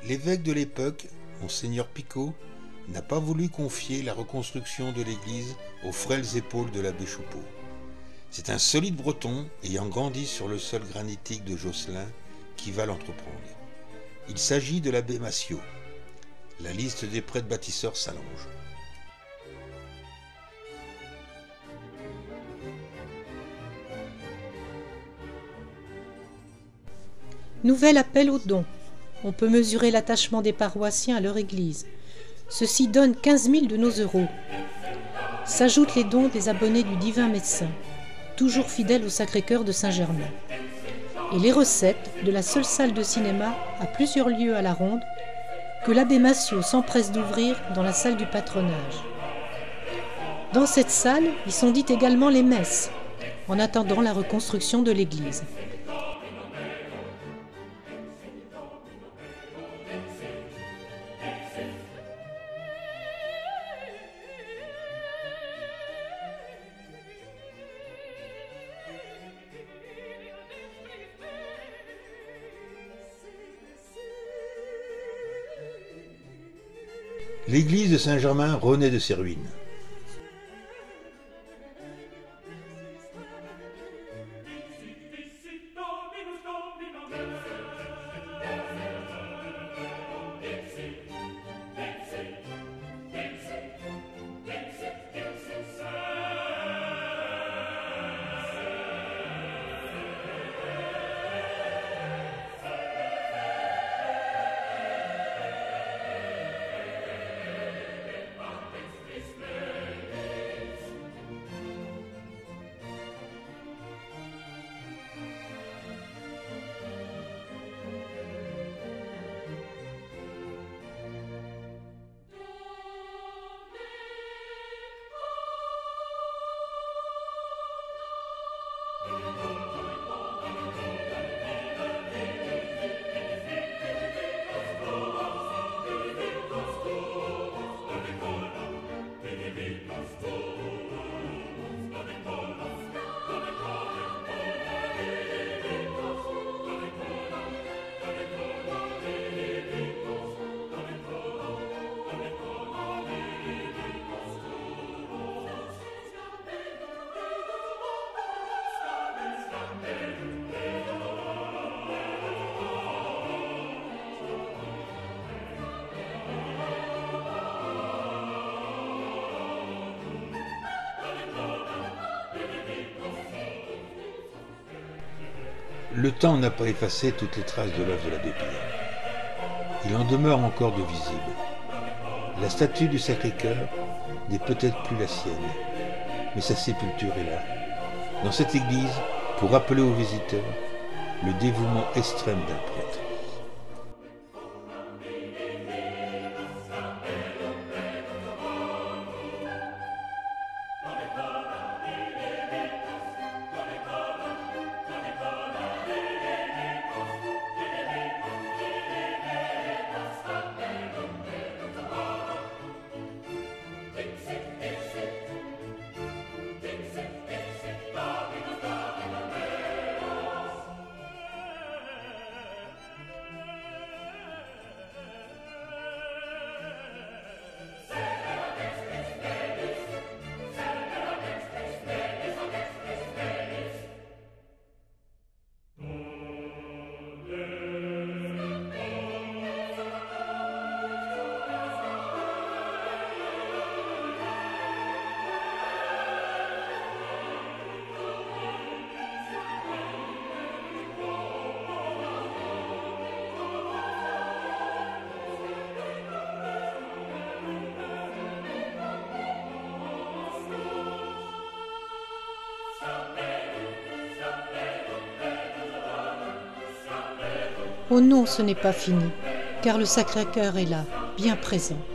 L'évêque de l'époque, Monseigneur Picot, n'a pas voulu confier la reconstruction de l'église aux frêles épaules de l'abbé Choupeau. C'est un solide breton ayant grandi sur le sol granitique de Josselin qui va l'entreprendre. Il s'agit de l'abbé Massiot. La liste des prêtres bâtisseurs s'allonge. Nouvel appel aux dons. On peut mesurer l'attachement des paroissiens à leur église. Ceux-ci donnent 15 000 de nos euros. S'ajoutent les dons des abonnés du Divin Médecin, toujours fidèles au Sacré-Cœur de Saint-Germain. Et les recettes de la seule salle de cinéma à plusieurs lieues à la ronde que l'abbé Massiot s'empresse d'ouvrir dans la salle du patronage. Dans cette salle, ils sont dites également les messes, en attendant la reconstruction de l'église. L'église de Saint-Germain renaît de ses ruines. Le temps n'a pas effacé toutes les traces de l'œuvre de l'abbé Pierre. Il en demeure encore de visibles. La statue du Sacré-Cœur n'est peut-être plus la sienne, mais sa sépulture est là, dans cette église, pour rappeler aux visiteurs le dévouement extrême d'un prêtre. Oh non, ce n'est pas fini, car le Sacré-Cœur est là, bien présent.